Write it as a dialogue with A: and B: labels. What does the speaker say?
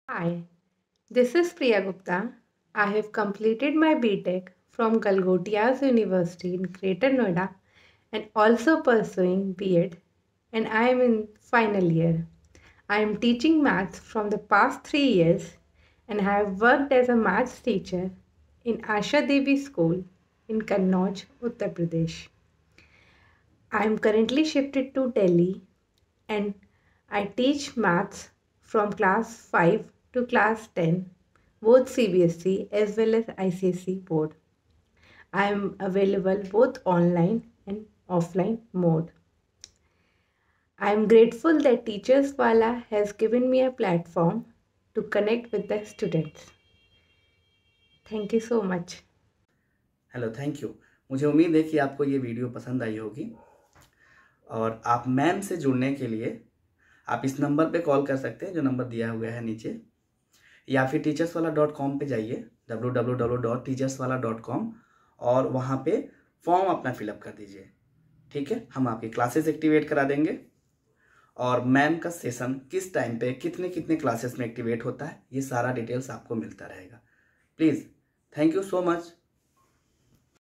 A: Hi, this is Priya Gupta. I have completed my BTech from Galgotias University in Greater Noida and also pursuing BEd, and I am in final year. I am teaching maths from the past 3 years and have worked as a maths teacher in Asha Devi School in Kannauj, Uttar Pradesh. I am currently shifted to Delhi and I teach maths from class 5 to class 10, both CBSE as well as ICSE board. I am available both online and offline mode. I am grateful that Teachers Wala has given me a platform to connect with the students. Thank you so much.
B: Hello, thank you. मुझे उम्मीद है कि आपको ये video पसंद आई होगी और आप मैम से जुड़ने के लिए आप इस नंबर पे कॉल कर सकते हैं जो नंबर दिया हुआ है नीचे, या फिर teacherswala.com पे जाइए www.teacherswala.com और वहाँ पे फॉर्म अपना फिलअप कर दीजिए। ठीक है, हम आपकी क्लासेस एक्टिवेट करा देंगे और मैम का सेशन किस टाइम पे कितने कितने क्लासेस में एक्टिवेट होता है ये सारा डिटेल्स आपको मिलता रहेगा। Please, thank you so much.